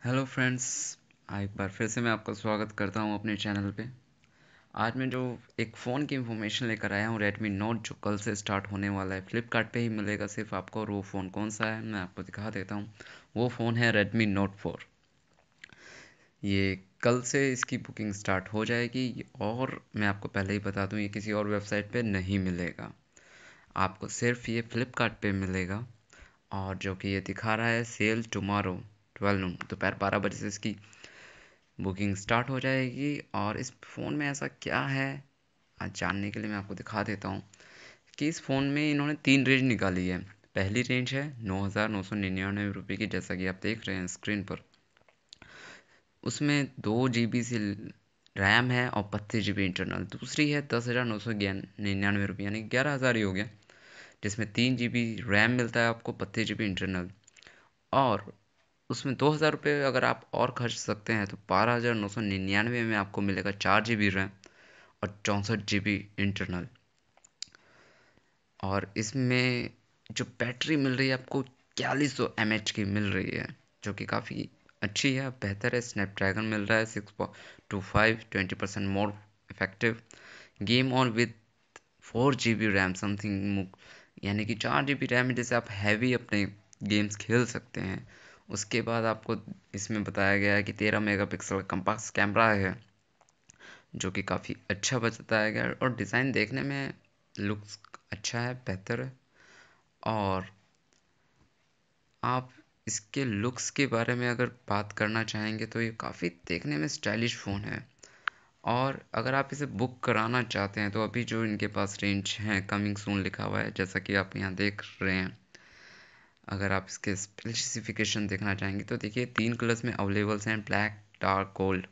Hello friends. एक बार फिर से मैं आपका स्वागत करता हूं अपने चैनल पे। आज मैं जो एक फ़ोन की इन्फॉर्मेशन लेकर आया हूं Redmi Note, जो कल से स्टार्ट होने वाला है। फ्लिपकार्ट पे ही मिलेगा सिर्फ आपको, और वो फ़ोन कौन सा है मैं आपको दिखा देता हूं। वो फ़ोन है Redmi Note 4। ये कल से इसकी बुकिंग स्टार्ट हो जाएगी, और मैं आपको पहले ही बता दूं, ये किसी और वेबसाइट पे नहीं मिलेगा। आपको सिर्फ ये फ्लिपकार्ट पे मिलेगा। और जो कि ये दिखा रहा है सेल टुमारो 12 नून, दोपहर 12 बजे से इसकी बुकिंग स्टार्ट हो जाएगी। और इस फ़ोन में ऐसा क्या है, आज जानने के लिए मैं आपको दिखा देता हूँ कि इस फ़ोन में इन्होंने 3 रेंज निकाली है। पहली रेंज है 9,999 रुपये की, जैसा कि आप देख रहे हैं स्क्रीन पर। उसमें 2 GB से रैम है और 32 GB इंटरनल। दूसरी है 10,999 रुपये, यानी 11,000 ही हो गया, जिसमें 3 GB रैम मिलता है आपको, 32 GB इंटरनल। और उसमें 2,000 रुपये अगर आप और खर्च सकते हैं तो 12,999 में आपको मिलेगा 4 GB रैम और 64 GB इंटरनल। और इसमें जो बैटरी मिल रही है आपको 4100 mAh की मिल रही है, जो कि काफ़ी अच्छी है, बेहतर है। स्नैपड्रैगन मिल रहा है 6.25, 20% more effective. Game on with 4 GB RAM something, यानी कि 4 GB रैम है, जैसे आप हैवी अपने गेम्स खेल सकते हैं। उसके बाद आपको इसमें बताया गया है कि 13 मेगापिक्सल का कंपास कैमरा है, जो कि काफ़ी अच्छा बताया गया है। और डिज़ाइन देखने में लुक्स अच्छा है, बेहतर है। और आप इसके लुक्स के बारे में अगर बात करना चाहेंगे तो ये काफ़ी देखने में स्टाइलिश फ़ोन है। और अगर आप इसे बुक कराना चाहते हैं तो अभी जो इनके पास रेंज है, कमिंग सून लिखा हुआ है, जैसा कि आप यहाँ देख रहे हैं। अगर आप इसके स्पेसिफिकेशन देखना चाहेंगे तो देखिए 3 कलर्स में अवेलेबल्स हैं, ब्लैक, डार्क, गोल्ड।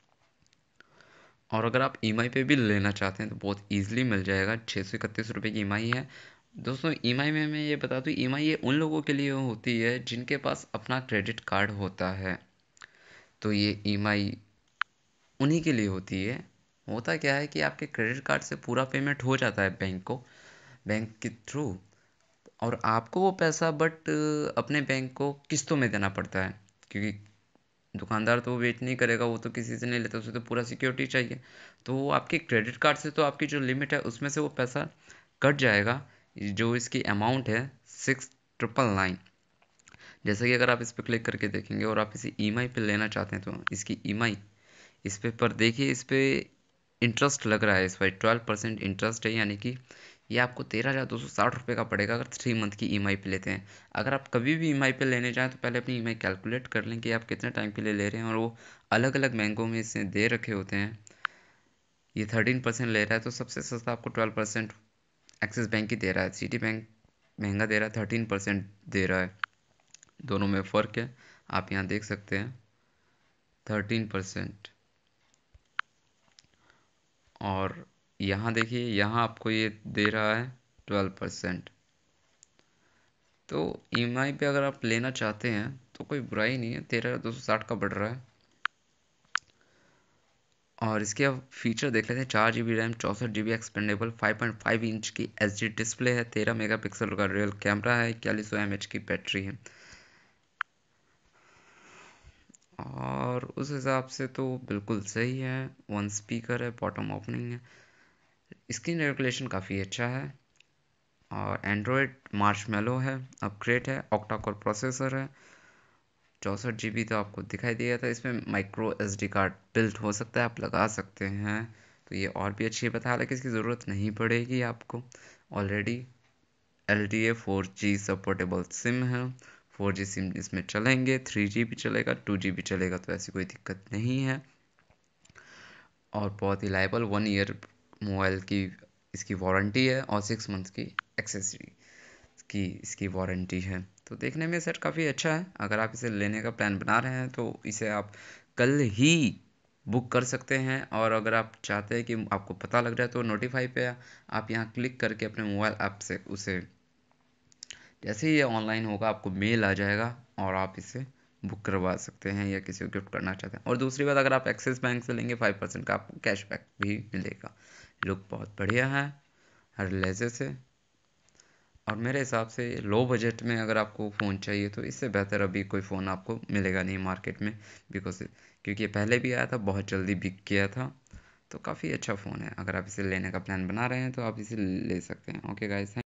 और अगर आप ईएमआई पे भी लेना चाहते हैं तो बहुत इजीली मिल जाएगा। 631 रुपये की ईएमआई है। दोस्तों, ईएमआई में मैं ये बता दूँ, ईएमआई ये उन लोगों के लिए होती है जिनके पास अपना क्रेडिट कार्ड होता है। तो ये ईएमआई उन्हीं के लिए होती है। होता क्या है कि आपके क्रेडिट कार्ड से पूरा पेमेंट हो जाता है बैंक को, बैंक के थ्रू। और आपको वो पैसा बट अपने बैंक को किस्तों में देना पड़ता है, क्योंकि दुकानदार तो वो वेट नहीं करेगा, वो तो किसी से नहीं लेता, उसे तो पूरा सिक्योरिटी चाहिए। तो वो आपके क्रेडिट कार्ड से तो आपकी जो लिमिट है उसमें से वो पैसा कट जाएगा। जो इसकी अमाउंट है 6,999। जैसे कि अगर आप इस पर क्लिक करके देखेंगे और आप इसे ईएमआई पे लेना चाहते हैं तो इसकी ईएमआई इस पे पर देखिए, इस पे इंटरेस्ट लग रहा है। इस पर 12% इंटरेस्ट है, यानी कि ये आपको 13,260 रुपये का पड़ेगा अगर 3 मंथ की ईएमआई पे लेते हैं। अगर आप कभी भी ईएमआई पे लेने जाएं तो पहले अपनी ईएमआई कैलकुलेट कर लें कि आप कितने टाइम के लिए ले रहे हैं, और वो अलग अलग बैंकों में इसे दे रखे होते हैं। ये 13% ले रहा है तो सबसे सस्ता आपको 12% एक्सिस बैंक ही दे रहा है। सिटी बैंक महंगा दे रहा है, 13% दे रहा है। दोनों में फ़र्क है, आप यहाँ देख सकते हैं 13%। और यहाँ देखिए, यहाँ आपको ये दे रहा है 12%। तो ईएमआई पे अगर आप लेना चाहते हैं तो कोई बुराई नहीं है, 13,260 का बढ़ रहा है। और इसके अब फीचर देख लेते हैं। 4 GB RAM, 64 GB expandable, 5.5 inch की एचडी डिस्प्ले है, 13 मेगापिक्सल का रियल कैमरा है, 4100 mAh की बैटरी है। और उस हिसाब से तो बिल्कुल सही है। 1 स्पीकर है, बॉटम ओपनिंग है, स्क्रीन रेगुलेशन काफ़ी अच्छा है। और एंड्रॉयड मार्शमेलो है, अपग्रेड है, ऑक्टा कोर प्रोसेसर है। 64 GB तो आपको दिखाई दिया था। इसमें माइक्रो SD कार्ड बिल्ट हो सकता है, आप लगा सकते हैं, तो ये और भी अच्छी बता, हालांकि इसकी ज़रूरत नहीं पड़ेगी आपको। Already LTE 4G supportable SIM है। 4G सिम इसमें चलेंगे, 3G भी चलेगा, 2G भी चलेगा, तो ऐसी कोई दिक्कत नहीं है। और बहुत ही लाइबल 1 ईयर मोबाइल की इसकी वारंटी है, और 6 मंथ की एक्सेसरी की इसकी वारंटी है। तो देखने में सेट काफ़ी अच्छा है। अगर आप इसे लेने का प्लान बना रहे हैं तो इसे आप कल ही बुक कर सकते हैं। और अगर आप चाहते हैं कि आपको पता लग जाए तो नोटिफाई पे आप यहाँ क्लिक करके अपने मोबाइल ऐप से उसे, जैसे ही ये ऑनलाइन होगा आपको मेल आ जाएगा, और आप इसे बुक करवा सकते हैं या किसी को गिफ्ट करना चाहते हैं। और दूसरी बात, अगर आप एक्सिस बैंक से लेंगे 5% का आपको कैशबैक भी मिलेगा। लुक बहुत बढ़िया है हर लहजे से। और मेरे हिसाब से लो बजट में अगर आपको फ़ोन चाहिए तो इससे बेहतर अभी कोई फ़ोन आपको मिलेगा नहीं मार्केट में। बिकॉज़ क्योंकि ये पहले भी आया था, बहुत जल्दी बिक गया था। तो काफ़ी अच्छा फ़ोन है, अगर आप इसे लेने का प्लान बना रहे हैं तो आप इसे ले सकते हैं। Okay guys.